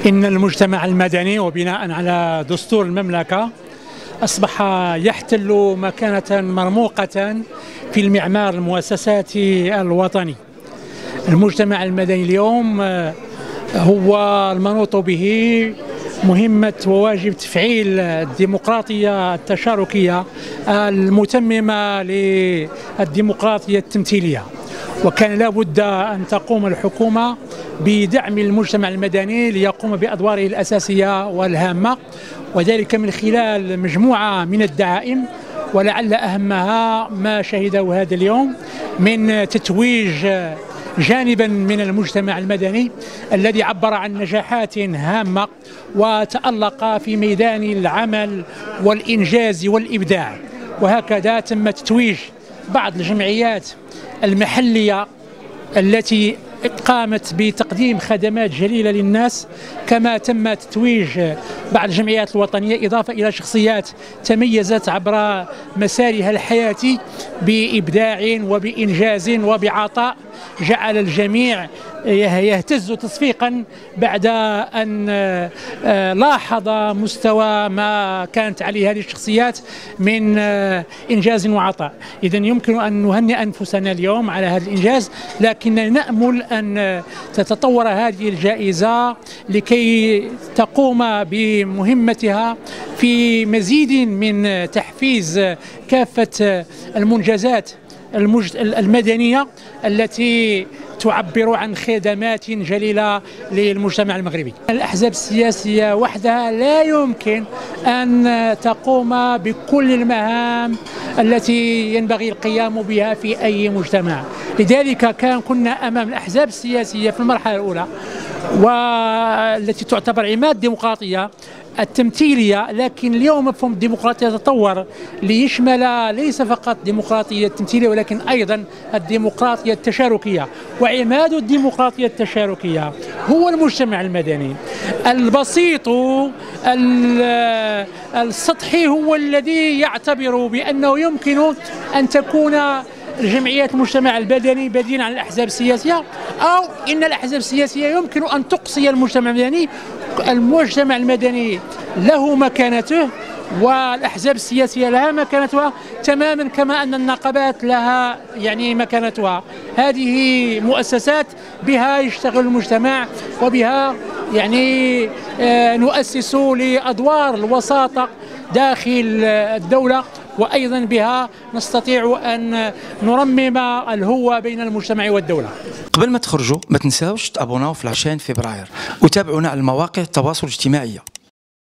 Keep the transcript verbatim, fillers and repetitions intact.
إن المجتمع المدني وبناء على دستور المملكة أصبح يحتل مكانة مرموقة في المعمار المؤسساتي الوطني. المجتمع المدني اليوم هو المنوط به مهمة وواجب تفعيل الديمقراطية التشاركية المتممة للديمقراطية التمثيلية، وكان لابد أن تقوم الحكومة بدعم المجتمع المدني ليقوم بأدواره الأساسية والهامة، وذلك من خلال مجموعة من الدعائم، ولعل أهمها ما شهده هذا اليوم من تتويج جانبا من المجتمع المدني الذي عبر عن نجاحات هامة وتألق في ميدان العمل والإنجاز والإبداع. وهكذا تم تتويج بعض الجمعيات المحلية التي قامت بتقديم خدمات جليلة للناس، كما تم تتويج بعض الجمعيات الوطنية، إضافة إلى شخصيات تميزت عبر مسارها الحياتي بإبداع وبإنجاز وبعطاء جعل الجميع يهتز تصفيقا بعد أن لاحظ مستوى ما كانت عليه هذه الشخصيات من إنجاز وعطاء. إذن يمكن أن نهنئ أنفسنا اليوم على هذا الإنجاز، لكن نأمل أن تتطور هذه الجائزة لكي تقوم بمهمتها في مزيد من تحفيز كافة المنجزات المدنية التي تعبر عن خدمات جليلة للمجتمع المغربي. الأحزاب السياسية وحدها لا يمكن أن تقوم بكل المهام التي ينبغي القيام بها في أي مجتمع، لذلك كان كنا أمام الأحزاب السياسية في المرحلة الأولى والتي تعتبر عماد الديمقراطية التمثيلية، لكن اليوم مفهوم الديمقراطية تطور ليشمل ليس فقط الديمقراطية التمثيلية ولكن أيضا الديمقراطية التشاركية. وعماد الديمقراطية التشاركية هو المجتمع المدني البسيط السطحي، هو الذي يعتبر بأنه يمكن أن تكون جمعيات المجتمع المدني بديلا عن الأحزاب السياسية، أو إن الأحزاب السياسية يمكن أن تقصي المجتمع المدني. المجتمع المدني له مكانته والأحزاب السياسية لها مكانتها، تماما كما أن النقابات لها يعني مكانتها. هذه مؤسسات بها يشتغل المجتمع، وبها يعني نؤسس لأدوار الوساطة داخل الدولة، وأيضا بها نستطيع أن نرمم الهوة بين المجتمع والدولة. قبل ما تخرجوا ما تنساوش تابوناو في العشرين فبراير، وتابعونا على مواقع التواصل الاجتماعي.